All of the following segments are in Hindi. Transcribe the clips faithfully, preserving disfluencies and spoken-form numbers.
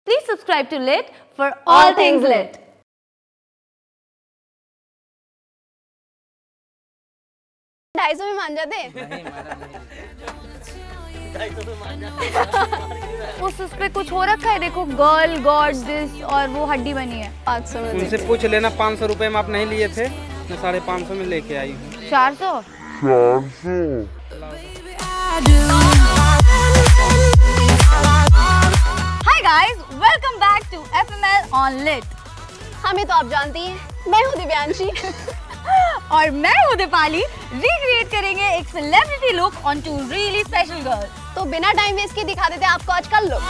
Please subscribe to Lit for all things Lit. ढाई सौ में मान जाते? नहीं मारा नहीं। उस उस पे कुछ हो रखा है, देखो गर्ल गॉड दिस और वो हड्डी बनी है। पाँच सौ में उनसे पूछ लेना, पाँच सौ रुपए में आप नहीं लिए थे, मैं साढ़े पाँच सौ में लेके आई हूँ। चार सौ चार सौ Hi guys, welcome back to F M L on Lit. हमें तो आप जानती हैं, मैं हूँ दिव्यांशी और मैं हूँ दीपाली। रिक्रिएट करेंगे एक celebrity look on to really special girl. तो बिना टाइम वेस्ट के दिखा देते हैं आपको आज का लुक।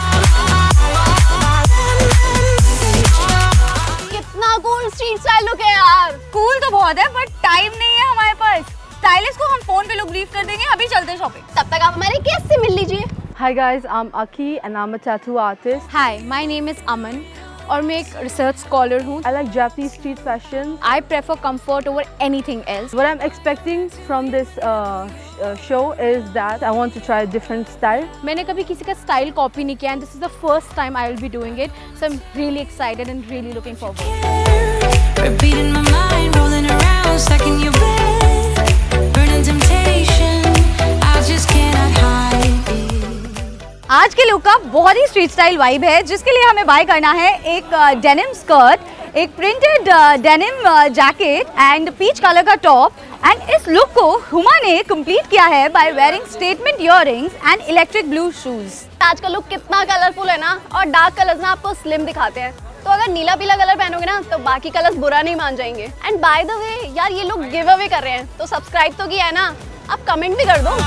कितना कूल स्ट्रीट स्टाइल लुक है यार। कूल तो बहुत है बट टाइम नहीं है हमारे पास। स्टाइलिस्ट को हम फोन पे लुक ब्रीफ कर देंगे, अभी चलते हैं शॉपिंग। तब तक आप हमारे गेस्ट से मिल लीजिए। Hi guys, I'm Aki and I'm a tattoo artist. Hi, my name is Aman और मैं एक research scholar हूँ। I like Japanese street fashion. I prefer comfort over anything else. What I'm expecting from this uh, uh, show is that I want to try a different style. मैंने कभी किसी का style copy नहीं किया and this is the first time I will be doing it. So I'm really excited and really looking forward. Repeating my mind, rolling around, stuck in your bed, burning temptation. I just cannot hide it. आज के लुक का बहुत ही स्ट्रीट स्टाइल वाइब है, जिसके लिए हमें बाय करना है एक डेनिम स्कर्ट, एक printed denim jacket and peach colour का टॉप। एंड इस लुक को हुमा ने कंप्लीट किया है by wearing statement earrings and electric blue shoes. आज का लुक कितना कलरफुल है ना, और डार्क कलर्स ना आपको स्लिम दिखाते हैं, तो अगर नीला पीला कलर पहनोगे ना तो बाकी कलर्स बुरा नहीं मान जाएंगे। एंड बाय द वे यार, ये लोग गिव अवे कर रहे हैं, तो सब्सक्राइब तो किया है ना, आप कमेंट भी कर दो।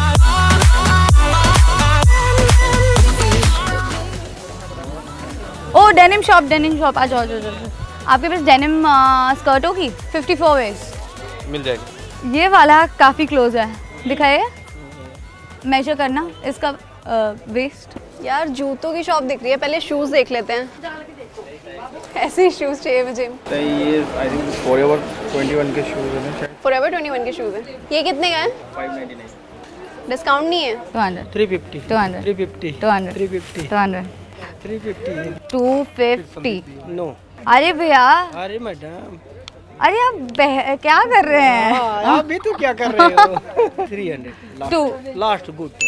ओ डेनिम शॉप, डेनिम शॉप आ जाओ, जाओ, जाओ। आपके पास डेनिम स्कर्ट होगी फिफ्टी फोर वेज मिल जाएगी। ये वाला काफ़ी क्लोज है, दिखाइए, मेजर करना इसका वेस्ट। यार जूतों की शॉप दिख रही है, पहले शूज देख लेते हैं। ऐसे ही शूज चाहिए मुझे। तो ये आई थिंक फॉरएवर इक्कीस के शूज हैं शायद। फॉरएवर इक्कीस के शूज हैं। ये कितने का है? पाँच सौ निन्यानवे। डिस्काउंट नहीं है? टू हंड्रेड, तीन सौ पचास, टू हंड्रेड, तीन सौ पचास, टू हंड्रेड, तीन सौ पचास, टू हंड्रेड, तीन सौ पचास, टू फिफ्टी। नो। अरे भैया, अरे मैडम, अरे आप बह- क्या कर रहे हैं? आप भी तो क्या कर रहे हो? तीन सौ टू लास्ट गुड।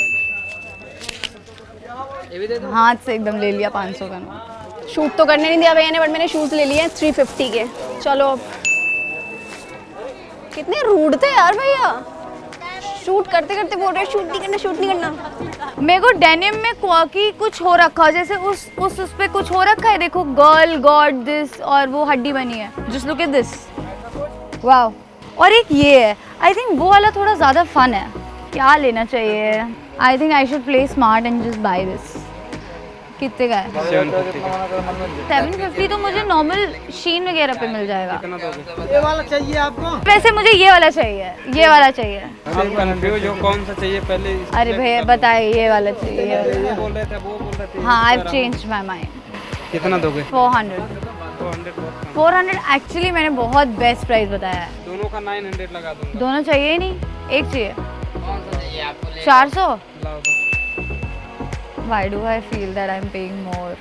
हाथ से एकदम ले लिया पाँच सौ का। शूट तो करने नहीं दिया भैया ने, बट मैंने शूज ले लिए हैं तीन सौ पचास के। चलो अब, कितने रूड थे यार भैया, शूट करते करते बोल रहे शूट नहीं करना, शूट नहीं करना। मेरे को डेनिम में क्वाकी कुछ हो रखा है, जैसे उस उस उस पे कुछ हो रखा है, देखो गर्ल गॉड दिस और वो हड्डी बनी है। Just look at this, wow. और एक ये है, आई थिंक वो वाला थोड़ा ज़्यादा फन है। क्या लेना चाहिए? I think I should play smart and just buy this. कितने का है? सेवन फिफ्टी तो मुझे नॉर्मल शीन वगैरह पे मिल जाएगा। ये वाला चाहिए आपको? वैसे मुझे ये वाला चाहिए, ये वाला चाहिए। आप कंफ्यूज हो कौन सा चाहिए पहले? अरे भैया बताइए, ये वाला चाहिए। ये बोल रहे थे, वो बोल रहे थे। हाँ, I have changed my mind. कितना दोगे? Four hundred. Four hundred actually मैंने बहुत बेस्ट प्राइस बताया है। दोनों का नाइन हंड्रेड लगा दूंगा। दोनों चाहिए ही नहीं, एक चाहिए। चार सौ। Why do I feel that I'm paying more?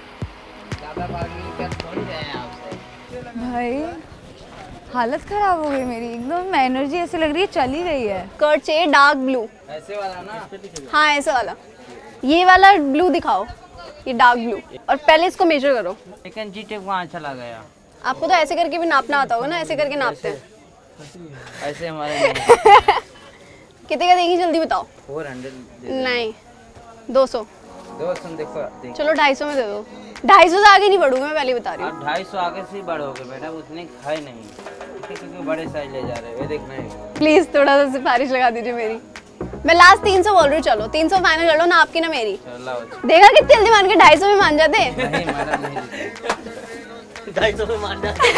भाई हालत खराब हो गई मेरी एकदम, एनर्जी ऐसे लग रही है चली गई है। स्कर्ट चाहिए डार्क ब्लू। ऐसे वाला ना? हाँ ऐसे वाला। ये वाला ब्लू दिखाओ, ये डार्क ब्लू। और पहले इसको मेजर करो। लेकिन जी टेप वहाँ चला गया। आपको तो ऐसे करके भी नापना आता होगा ना, ऐसे करके नापते हैं। ऐसे हमारे कितने का देंगी जल्दी बताओ? फोर हंड्रेड नहीं, दो सौ। दो सौ देखो, देखो। चलो ढाई सौ में दे दो। ढाई सौ से आगे नहीं बढ़ूंगा, मैं पहले बता रही हूँ। आप ढाई सौ आगे से ही बढ़ोगे मैडम, उतने है नहीं, क्योंकि बड़े साइज ले जा रहे हो। ये देखना है, प्लीज थोड़ा सा सिफारिश लगा दीजिए मेरी। मैं लास्ट तीन सौ बोल रही हूँ, चलो तीन सौ फाइनल कर लो ना, आपकी ना मेरी। देखा कितनी जल्दी मान के ढाई सौ में मान जाते। नहीं मैडम, नहीं ढाई सौ में मान जाते।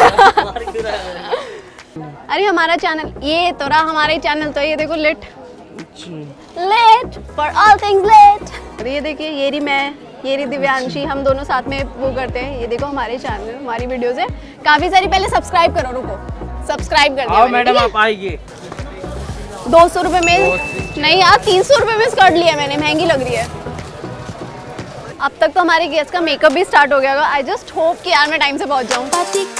अरे हमारा चैनल ये तो रहा, हमारा ही चैनल तो ये देखो, lit let for all things let. ये देखिए, ये रही मैं, ये रही दिव्यांशी, हम दोनों साथ में वो करते हैं। ये देखो हमारे चैनल, हमारी वीडियोस है काफी सारी। पहले सब्सक्राइब करो, रुको सब्सक्राइब कर दिया मैडम, आप आइए। दो सौ रुपये में नहीं यार, तीन सौ रुपये में स्कर्ट लिया मैंने, महंगी लग रही है। अब तक तो हमारे गेस्ट का मेकअप भी स्टार्ट हो गया होगा। आई जस्ट होप कि यार मैं टाइम से पहुंच जाऊं।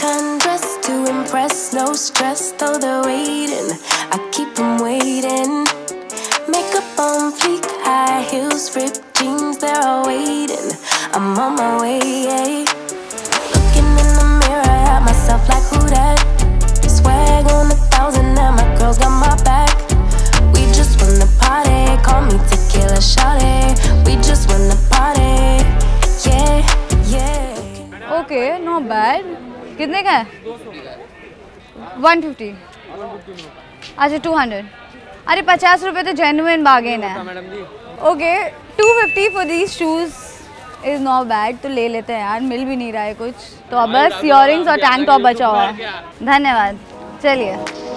Makeup on fleek, high heels, ripped jeans, they're all waiting. I'm on my way. Looking in the mirror at myself like who that? Swag on a thousand and my girls got my back. We just wanna party, call me tequila shawty. We just wanna party, yeah, yeah. Okay, not bad. कितने का है? one fifty. अच्छा two hundred. अरे पचास रुपए तो जेन्युइन बार्गेन है। Okay two fifty for these shoes is not bad. तो ले लेते हैं यार, मिल भी नहीं रहा है कुछ। तो अब बस इयररिंग्स और टैंक टॉप बचा हुआ है। धन्यवाद। चलिए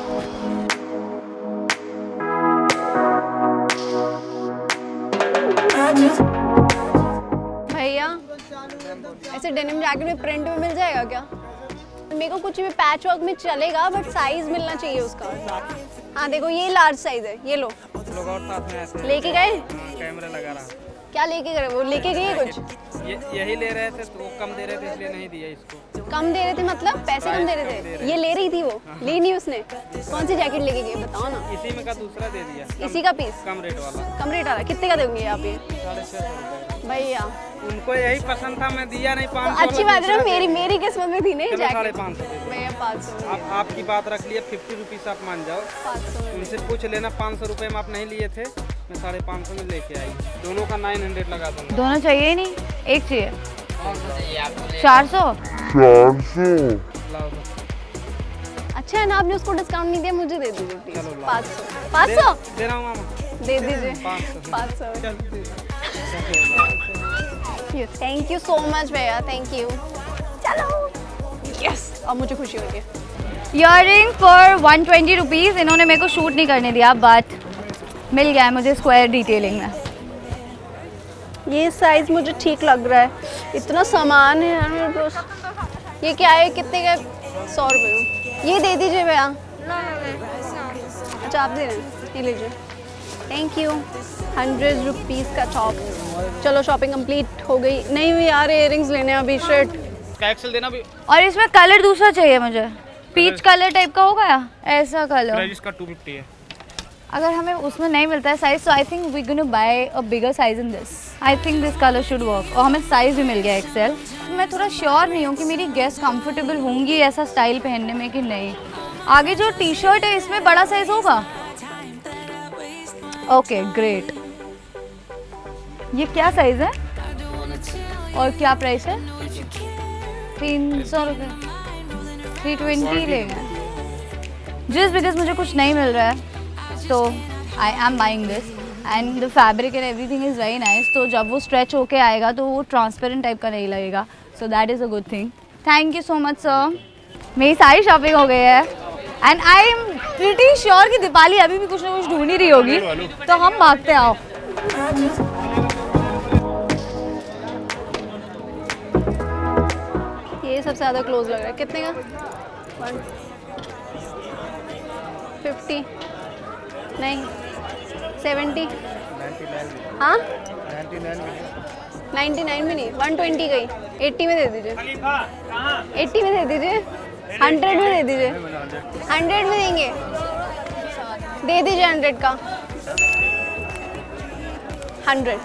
भैया ऐसे डेनिम जैकेट में प्रिंट में मिल जाएगा क्या? मेरे को कुछ भी पैच वर्क में चलेगा बट साइज मिलना चाहिए उसका। हाँ देखो ये लार्ज साइज है, ये लो। लोग और साथ में ऐसे लेके गए? कैमरा लगा रहा। क्या लेके गए? वो लेके गए कुछ? ये यही ले रहे थे तो वो कम दे रहे थे इसलिए नहीं दिया इसको। कम दे रहे थे मतलब पैसे कम दे रहे थे? ये ले रही थी वो, ली नहीं उसने। कौन सी जैकेट लेके गए बताओ ना? इसी में का दूसरा दे दिया। इसी का पीस? कम रेट वाला। कम रेट वाला कितने का दोगे आप ये? साढ़े छः सौ भैया उनको यही पसंद था, मैं दिया नहीं। पाँच सौ अच्छी बात है ना, मेरी मेरी किस्मत में थी नहीं साढ़े जैकेट। पाँच सौ भैया पाँच सौ आप आपकी बात रख लिया। फिफ्टी रुपीज़ आप मान जाओ। पाँच सौ उनसे पूछ लेना पाँच सौ रुपये में आप नहीं लिए थे, मैं साढ़े पाँच सौ में लेके आई। दोनों का नाइन हंड्रेड लगा दूँगा। दोनों चाहिए ही नहीं, एक चाहिए। चार सौ चार सौ अच्छा है ना, आपने उसको डिस्काउंट नहीं दिया, मुझे दे दीजिए प्लीज। पाँच सौ पाँच सौ दे रहा हूँ मामा, दे दीजिए। पाँच सौ थैंक यू सो मच भैया, थैंक यू। चलो यस, अब मुझे खुशी हो रही है। Earring for one twenty rupees. इन्होंने मेरे को शूट नहीं करने दिया बट मिल गया है मुझे स्क्वायर डिटेलिंग में। ये साइज मुझे ठीक लग रहा है। इतना सामान है यार मेरे पास। ये क्या है, कितने का? सौ रुपये। ये दे दीजिए भैया। अच्छा आप दे रहे हैं, ये लीजिए। Thank you. हंड्रेड रुपीज़ का टॉप। चलो शॉपिंग कंप्लीट हो गई। नहीं हुई यार, इयररिंग्स लेने हैं अभी। शर्ट का एक्सेल देना भी। और इसमें कलर दूसरा चाहिए मुझे, पीच कलर टाइप का होगा या ऐसा कलर? इसका टू फिफ्टी है। अगर हमें उसमें नहीं मिलता है साइज, तो I think we gonna buy a bigger size in this. I think this colour should work. और हमें साइज भी मिल गया एक्सेल। मैं थोड़ा श्योर नहीं हूँ कि मेरी गेस्ट कंफर्टेबल होंगी ऐसा स्टाइल पहनने में कि नहीं। आगे जो टी शर्ट है इसमें बड़ा साइज होगा। Okay great. ये क्या साइज है और क्या प्राइस है? तीन सौ रुपये थ्री ट्वेंटी लेंगे। जस्ट बिकॉज मुझे कुछ नहीं मिल रहा है तो I am buying this and the fabric and everything is very nice. तो जब वो स्ट्रेच होके आएगा तो वो ट्रांसपेरेंट टाइप का नहीं लगेगा। So that is a good thing. Thank you so much sir. मेरी सारी शॉपिंग हो गई है and I am pretty sure कि दीपाली अभी भी कुछ ना कुछ ढूंढ ही रही होगी, तो हम भागते आओ। ये सबसे ज़्यादा क्लोज लग रहा है। कितने का? वन फिफ्टी नहीं सेवेंटी। हाँ नाइन्टी नाइन में नहीं, वन ट्वेंटी गई। एट्टी में दे दीजिए। एट्टी में दे दीजिए। हंड्रेड में दे दीजिए। हंड्रेड में देंगे, दे दीजिए हंड्रेड का। हंड्रेड।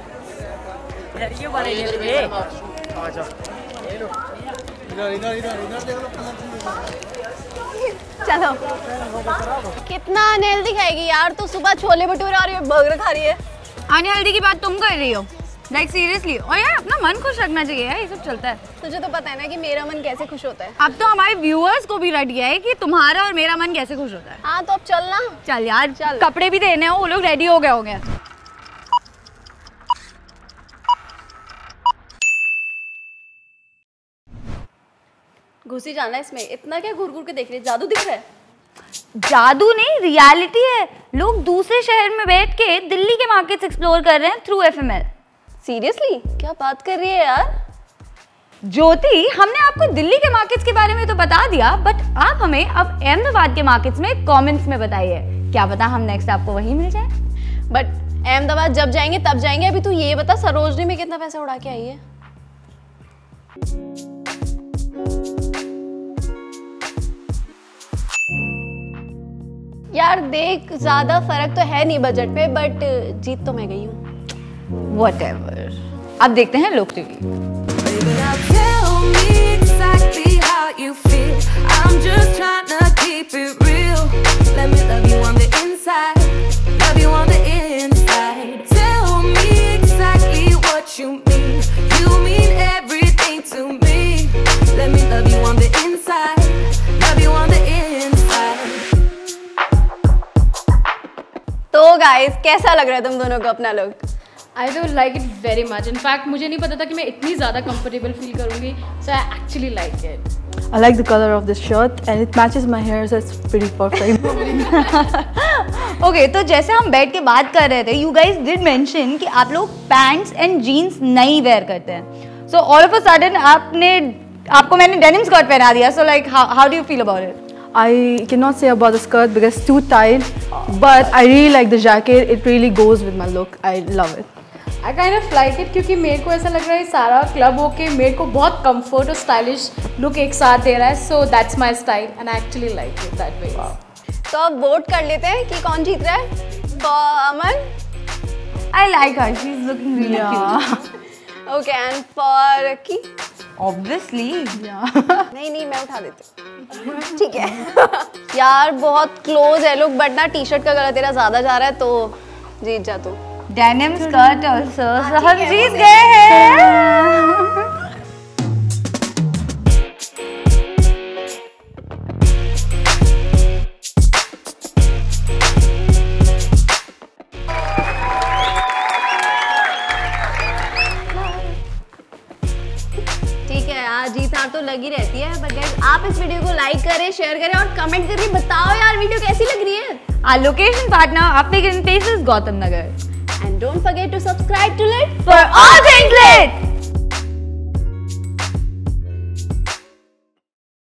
चलो कितना अनहेल्दी खाएगी यार, तो सुबह छोले भटूरे और ये बर्गर खा रही है। अनहेल्दी की बात तुम कर रही हो, लाइक सीरियसली। और यार अपना मन खुश रखना चाहिए यार, ये सब चलता है। तुझे तो पता है ना कि मेरा मन कैसे खुश होता है। अब तो हमारे व्यूअर्स को भी रट गया है कि तुम्हारा और मेरा मन कैसे खुश होता है। हाँ तो अब चल ना। चल यार चल। कपड़े भी देने हो, वो लोग रेडी हो गए होंगे। घुसी जाना इसमें, इतना क्या घूर घूर के देख रही है? जादू दिख रहा है? जादू नहीं, रियलिटी है। लोग दूसरे शहर में बैठ के दिल्ली के मार्केट्स एक्सप्लोर कर रहे हैं through F M L. Seriously क्या बात कर रही है यार? ज्योति, हमने आपको दिल्ली के मार्केट्स के बारे में तो बता दिया, बट आप हमें अब अहमदाबाद के मार्केट्स में कमेंट्स में बताइए। क्या पता हम नेक्स्ट आपको वहीं मिल जाए। बट अहमदाबाद जब जाएंगे तब जाएंगे। अभी तू ये बता सरोजनी में कितना पैसा उड़ा के आई है? यार देख ज्यादा फर्क तो है नहीं बजट पे, बट जीत तो मैं गई हूँ। Whatever. अब देखते हैं लोग TV. Tell me exactly how you feel. I'm just trying to keep it real. Let me love you on the inside. Love you on the inside. Tell me exactly what you mean. You mean everything to me. Let me love you on the inside. Love you on the inside. तो गाइस कैसा लग रहा है तुम दोनों को अपना look? I do like it very much. In fact, मुझे नहीं पता था कि मैं इतनी ज़्यादा comfortable feel करूँगी. So I actually like it. I like the color of this shirt and it matches my hair, so it's pretty perfect. Okay, तो जैसे हम बैठ के बात कर रहे थे, you guys did mention कि आप लोग pants and jeans नहीं wear करते हैं. So all of a sudden आपने आपको मैंने denim skirt पहना दिया. So like how how do you feel about it? I cannot say about the skirt because it's too tight, but I really like the jacket. It really goes with my look. I love it. I kind of like it क्योंकि मेरे को ऐसा लग रहा है सारा क्लब होके मेरे को बहुत comfort और stylish look एक साथ दे रहा है. So that's my style and I actually like it that way. Wow. तो अब वोट कर लेते हैं कि कौन जीत रहा है? For Aman? I like her. She's looking really cute. Okay, and for की? Obviously. Yeah. नहीं नहीं मैं उठा देती हूँ. ठीक है. यार बहुत क्लोज है लोग, बट ना टी शर्ट का कलर तेरा ज्यादा जा रहा है तो जीत जा तू. Denim skirt also. So हम जीत गए हैं. ठीक है, आज जीत हार तो लगी रहती है, बट गाइस आप इस वीडियो को लाइक करें, शेयर करें और कमेंट करके बताओ यार वीडियो कैसी लग रही है. Our location partner, Apne Green Places, Gautam Nagar. And don't forget to subscribe to Lit For all things lit.